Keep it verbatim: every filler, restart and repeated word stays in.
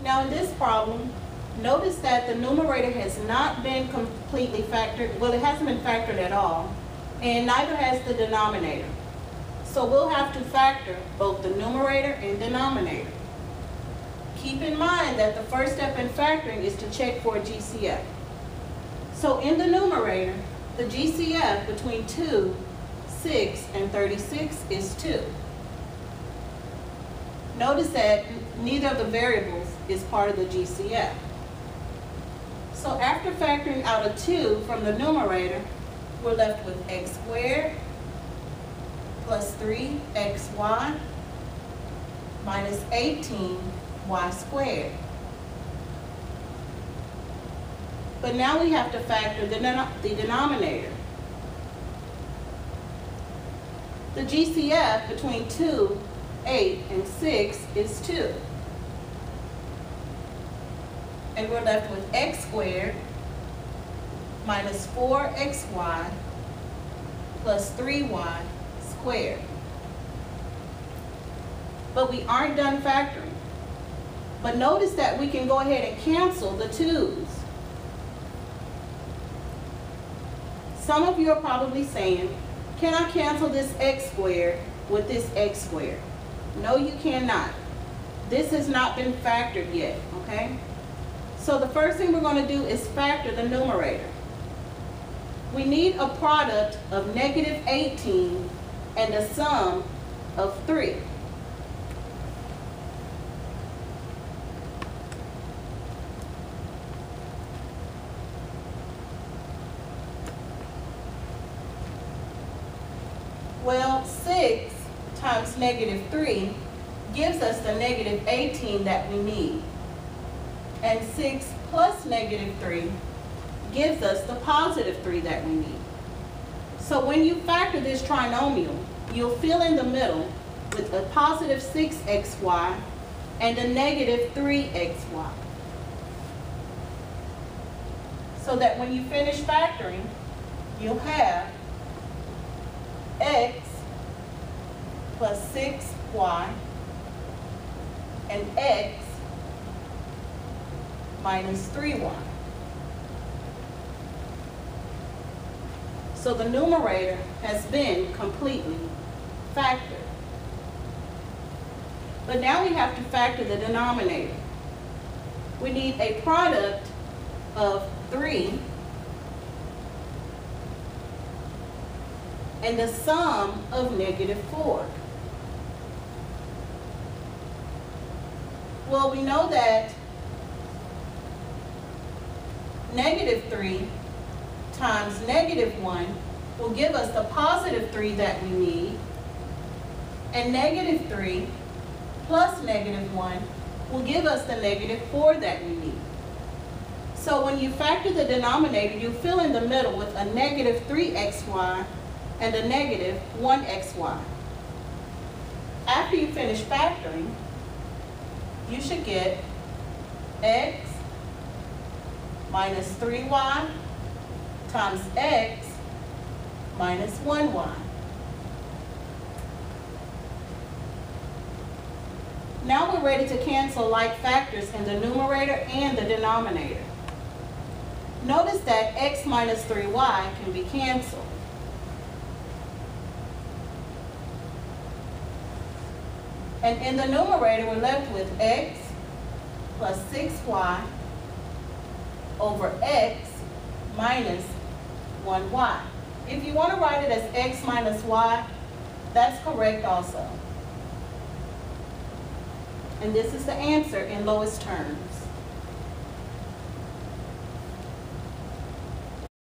Now in this problem, notice that the numerator has not been completely factored, well, it hasn't been factored at all, and neither has the denominator. So we'll have to factor both the numerator and denominator. Keep in mind that the first step in factoring is to check for a G C F. So in the numerator, the G C F between two, six, and thirty-six is two. Notice that neither of the variables is part of the G C F. So after factoring out a two from the numerator, we're left with x squared plus three x y minus eighteen y squared. But now we have to factor the, the denominator. The G C F between two, eight, and six is two. And we're left with x squared minus four x y plus three y squared. But we aren't done factoring. But notice that we can go ahead and cancel the twos. Some of you are probably saying, can I cancel this x squared with this x squared? No, you cannot. This has not been factored yet, okay? So the first thing we're going to do is factor the numerator. We need a product of negative eighteen and a sum of three. Well, six times negative three gives us the negative eighteen that we need. And six plus negative three gives us the positive three that we need. So when you factor this trinomial, you'll fill in the middle with a positive six x y and a negative three x y. So that when you finish factoring, you'll have x plus six y and x minus three y. So the numerator has been completely factored. But now we have to factor the denominator. We need a product of three and the sum of negative four. Well, we know that negative three times negative one will give us the positive three that we need, and negative three plus negative one will give us the negative four that we need. So when you factor the denominator, you fill in the middle with a negative three x y and a negative one x y. After you finish factoring, you should get x minus three y times x minus one y. Now we're ready to cancel like factors in the numerator and the denominator. Notice that x minus three y can be canceled. And in the numerator, we're left with x plus six y over x minus one y. If you want to write it as x minus y, that's correct also. And this is the answer in lowest terms.